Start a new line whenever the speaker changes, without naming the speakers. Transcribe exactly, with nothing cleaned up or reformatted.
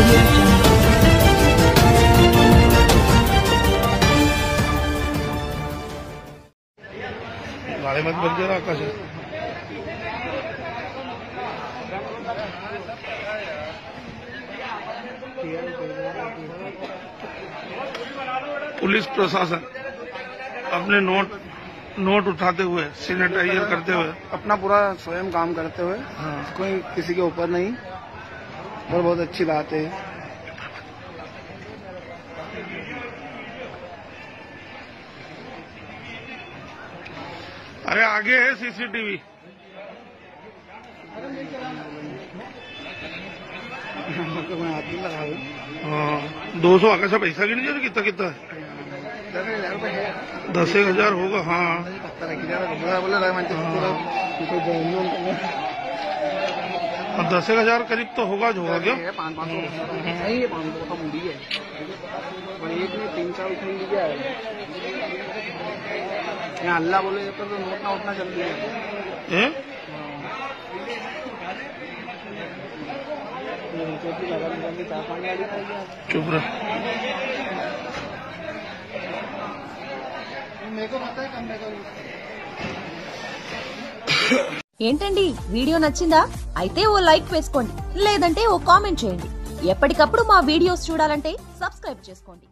audio jungle.
गाड़ी मत बन जरा आकाश पुलिस प्रशासन अपने नोट नोट उठाते हुए सैनिटाइजर करते हुए
अपना पूरा स्वयं काम करते हुए
हाँ।
कोई किसी के ऊपर नहीं और बहुत अच्छी बात है।
अरे आगे है सीसीटीवी
मैं हाथ नहीं लगा
हाँ दो सौ आकाश पैसा भी नहीं जाना कितना कितना है
दस हजार रुपये है
दस एक हजार होगा हाँ और दस एक हजार करीब तो होगा जो होगा क्या
पाँच पाँच सौ नहीं है पाँच सौ का मूडी है और एक में तीन चार उठने की क्या है यहाँ अल्लाह बोले तो नोट ना उठना चल रही है
चुप रह
मेरे को पता है कमरे का
ఏంటండి వీడియో నచ్చిందా? అయితే ఓ లైక్ వేసుకోండి, లేదంటే ఓ కామెంట్ చేయండి. ఎప్పటికప్పుడు మా వీడియోస్ చూడాలంటే సబ్స్క్రైబ్ చేసుకోండి.